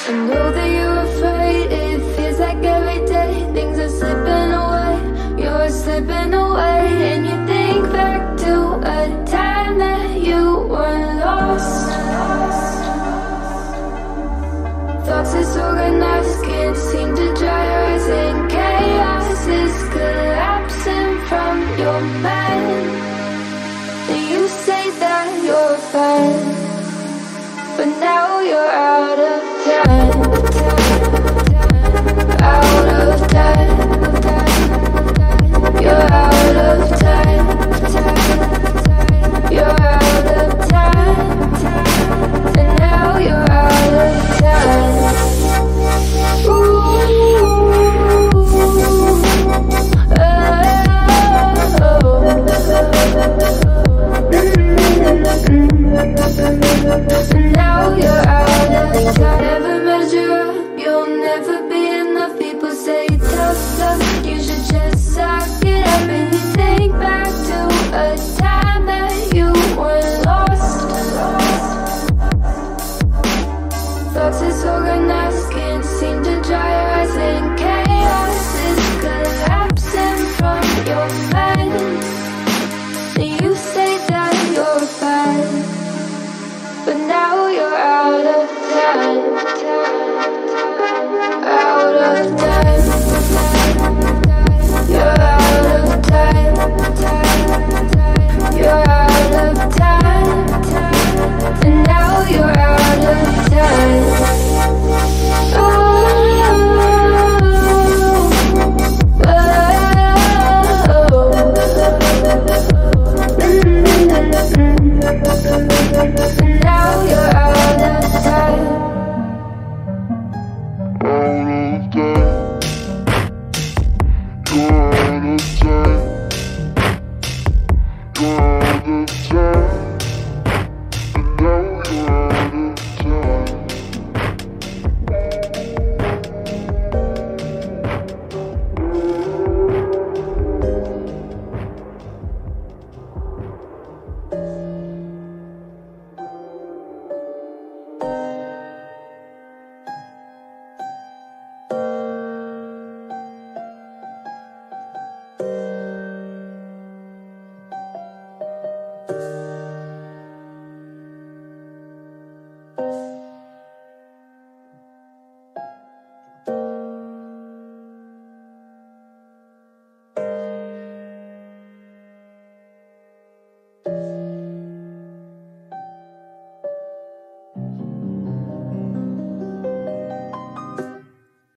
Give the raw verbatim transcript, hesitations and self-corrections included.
I know that you're afraid, it feels like every day things are slipping away, you're slipping away. And you think back to a time that you were lost. Thoughts disorganized, can't seem to dry your eyes, and chaos is collapsing from your mind. And you say that you're fine, but now you're out of time, out of time, you're out of time.